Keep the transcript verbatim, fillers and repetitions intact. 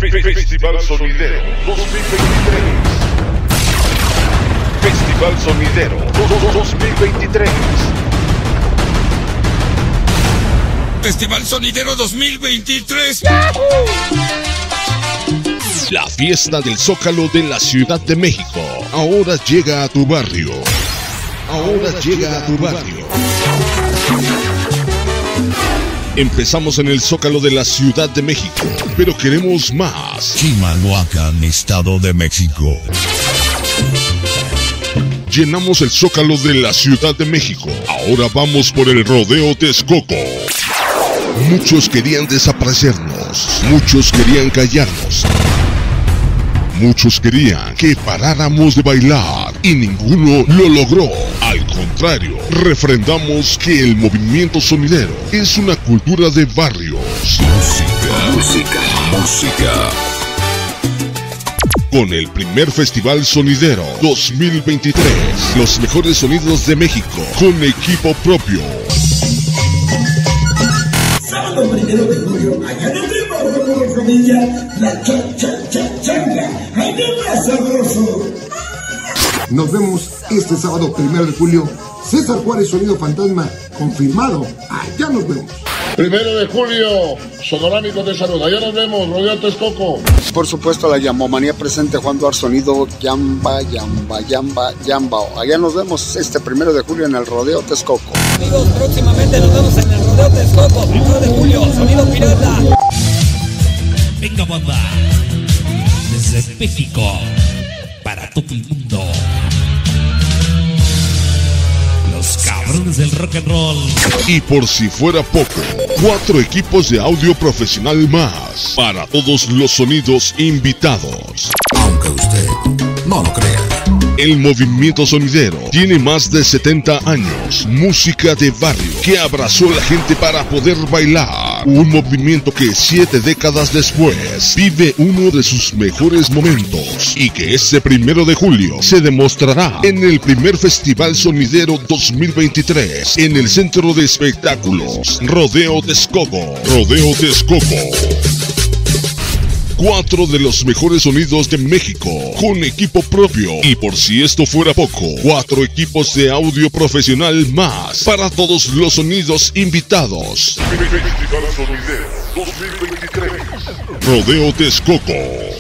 Festival Sonidero dos mil veintitrés. Festival Sonidero dos mil veintitrés. Festival Sonidero dos mil veintitrés. La fiesta del Zócalo de la Ciudad de México ahora llega a tu barrio. Ahora llega a tu barrio. Empezamos en el Zócalo de la Ciudad de México, pero queremos más. Chimalhuacán, Estado de México. Llenamos el Zócalo de la Ciudad de México. Ahora vamos por el Rodeo Texcoco. Muchos querían desaparecernos. Muchos querían callarnos. Muchos querían que paráramos de bailar y ninguno lo logró. Al contrario, refrendamos que el movimiento sonidero es una cultura de barrios. Música, música, música. Con el primer Festival Sonidero dos mil veintitrés, los mejores sonidos de México con equipo propio. Sábado primero de julio, allá en el Primordial de la familia, la cha cha cha changa, ¡ay, qué más sabroso! Nos vemos este sábado primero de julio. César Juárez, Sonido Fantasma, confirmado. Allá nos vemos. Primero de julio, Sonorámico de Salud. Allá nos vemos, Rodeo Texcoco. Por supuesto, la Yamomanía presente, Juan Duarte Sonido, Yamba, Yamba, Yamba, Yamba. Allá nos vemos este primero de julio en el Rodeo Texcoco. Amigos, próximamente nos vemos en el Rodeo Texcoco, primero de julio, Sonido Pirata. Venga, banda. Desde México, para todo el mundo. Los cabrones del rock and roll. Y por si fuera poco, cuatro equipos de audio profesional más para todos los sonidos invitados. Aunque usted no lo crea. El movimiento sonidero tiene más de setenta años. Música de barrio que abrazó a la gente para poder bailar. Un movimiento que siete décadas después vive uno de sus mejores momentos. Y que este primero de julio se demostrará en el primer Festival Sonidero dos mil veintitrés en el Centro de Espectáculos Rodeo Texcoco. Rodeo Texcoco. Cuatro de los mejores sonidos de México con equipo propio. Y por si esto fuera poco, cuatro equipos de audio profesional más para todos los sonidos invitados. Festival Sonidero dos mil veintitrés. Rodeo Texcoco.